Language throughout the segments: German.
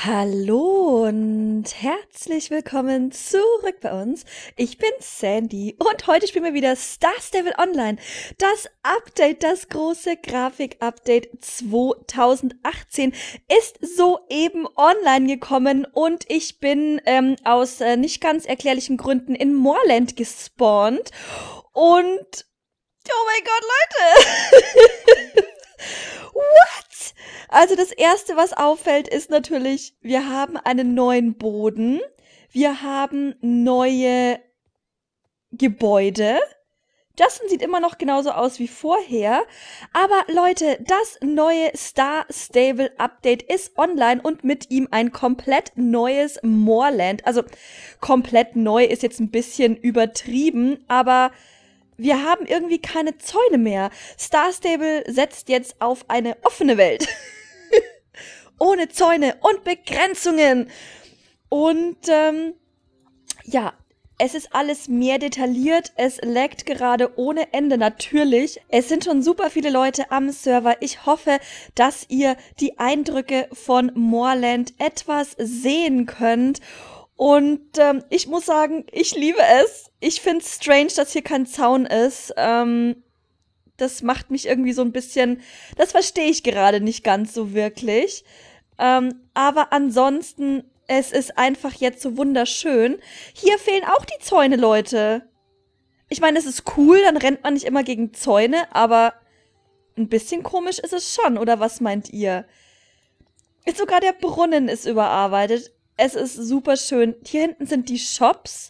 Hallo und herzlich willkommen zurück bei uns. Ich bin Sandy und heute spielen wir wieder Star Stable Online. Das Update, das große Grafik-Update 2018 ist soeben online gekommen und ich bin aus nicht ganz erklärlichen Gründen in Moorland gespawnt. Und oh mein Gott, Leute! What? Also das Erste, was auffällt, ist natürlich, wir haben einen neuen Boden, wir haben neue Gebäude. Justin sieht immer noch genauso aus wie vorher, aber Leute, das neue Star Stable Update ist online und mit ihm ein komplett neues Moorland. Also komplett neu ist jetzt ein bisschen übertrieben, aber wir haben irgendwie keine Zäune mehr. Star Stable setzt jetzt auf eine offene Welt. Ohne Zäune und Begrenzungen. Und ja, es ist alles mehr detailliert. Es laggt gerade ohne Ende natürlich. Es sind schon super viele Leute am Server. Ich hoffe, dass ihr die Eindrücke von Moorland etwas sehen könnt. Und ich muss sagen, ich liebe es. Ich finde es strange, dass hier kein Zaun ist. Das macht mich irgendwie so ein bisschen, das verstehe ich gerade nicht ganz so wirklich. Aber ansonsten, es ist einfach jetzt so wunderschön. Hier fehlen auch die Zäune, Leute. Ich meine, es ist cool, dann rennt man nicht immer gegen Zäune, aber ein bisschen komisch ist es schon, oder was meint ihr? Jetzt sogar der Brunnen ist überarbeitet. Es ist super schön. Hier hinten sind die Shops.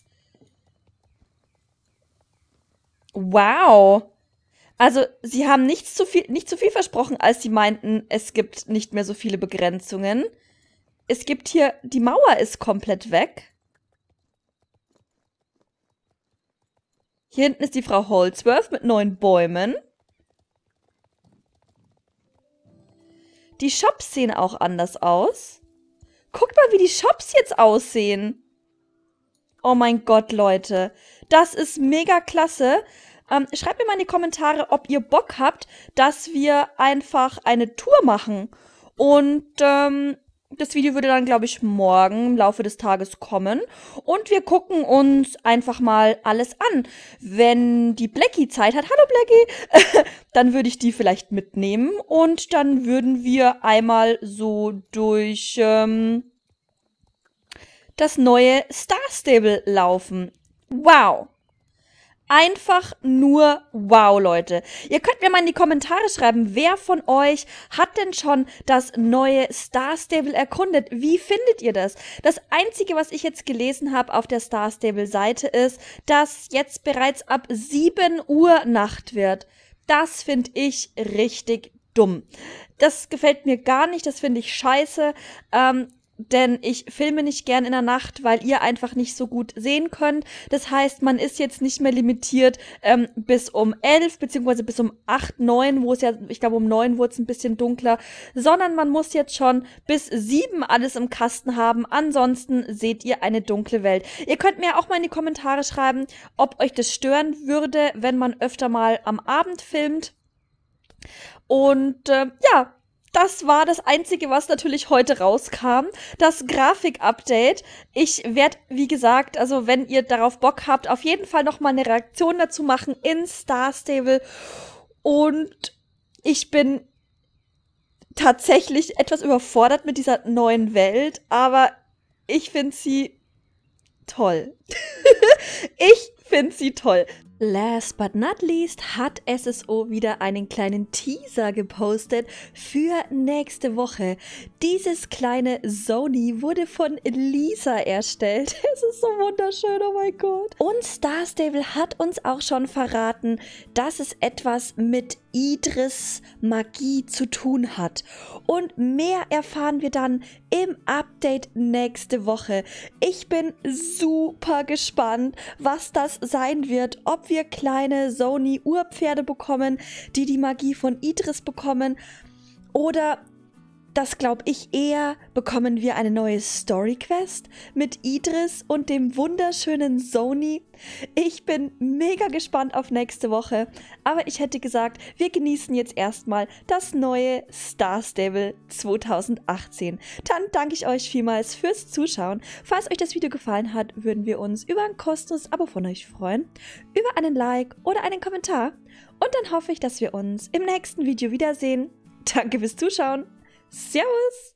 Wow. Also, sie haben nicht zu viel versprochen, als sie meinten, es gibt nicht mehr so viele Begrenzungen. Es gibt hier, die Mauer ist komplett weg. Hier hinten ist die Frau Holdsworth mit neuen Bäumen. Die Shops sehen auch anders aus. Guckt mal, wie die Shops jetzt aussehen. Oh mein Gott, Leute. Das ist mega klasse. Schreibt mir mal in die Kommentare, ob ihr Bock habt, dass wir einfach eine Tour machen. Und das Video würde dann, glaube ich, morgen im Laufe des Tages kommen. Und wir gucken uns einfach mal alles an. Wenn die Blackie Zeit hat, hallo Blackie, dann würde ich die vielleicht mitnehmen. Und dann würden wir einmal so durch das neue Star Stable laufen. Wow. Einfach nur wow, Leute. Ihr könnt mir mal in die Kommentare schreiben, wer von euch hat denn schon das neue Star Stable erkundet? Wie findet ihr das? Das Einzige, was ich jetzt gelesen habe auf der Star Stable Seite ist, dass jetzt bereits ab 7 Uhr Nacht wird. Das finde ich richtig dumm. Das gefällt mir gar nicht, das finde ich scheiße. Denn ich filme nicht gern in der Nacht, weil ihr einfach nicht so gut sehen könnt. Das heißt, man ist jetzt nicht mehr limitiert bis um 11, beziehungsweise bis um 8, 9, wo es ja, ich glaube um 9 wurde es ein bisschen dunkler, sondern man muss jetzt schon bis 7 alles im Kasten haben. Ansonsten seht ihr eine dunkle Welt. Ihr könnt mir auch mal in die Kommentare schreiben, ob euch das stören würde, wenn man öfter mal am Abend filmt. Und ja, das war das Einzige, was natürlich heute rauskam. Das Grafik-Update. Ich werde, wie gesagt, also wenn ihr darauf Bock habt, auf jeden Fall nochmal eine Reaktion dazu machen in Star Stable. Und ich bin tatsächlich etwas überfordert mit dieser neuen Welt, aber ich finde sie toll. Ich finde sie toll. Last but not least hat SSO wieder einen kleinen Teaser gepostet für nächste Woche. Dieses kleine Sony wurde von Lisa erstellt. Es ist so wunderschön, oh mein Gott. Und Star Stable hat uns auch schon verraten, dass es etwas mit Idris Magie zu tun hat. Und mehr erfahren wir dann im Update nächste Woche. Ich bin super gespannt, was das sein wird, ob wir kleine Sony-Urpferde bekommen, die die Magie von Idris bekommen, oder Das glaube ich eher, bekommen wir eine neue Story-Quest mit Idris und dem wunderschönen Sony. Ich bin mega gespannt auf nächste Woche, aber ich hätte gesagt, wir genießen jetzt erstmal das neue Star Stable 2018. Dann danke ich euch vielmals fürs Zuschauen. Falls euch das Video gefallen hat, würden wir uns über ein kostenloses Abo von euch freuen, über einen Like oder einen Kommentar. Und dann hoffe ich, dass wir uns im nächsten Video wiedersehen. Danke fürs Zuschauen. Servus!